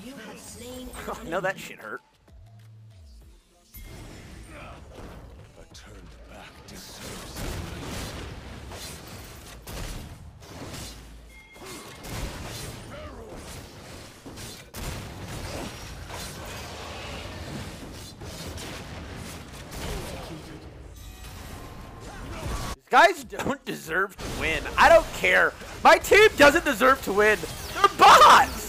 I know that shit hurt. A turned back deserves These guys don't deserve to win. I don't care. My team doesn't deserve to win. They're bots!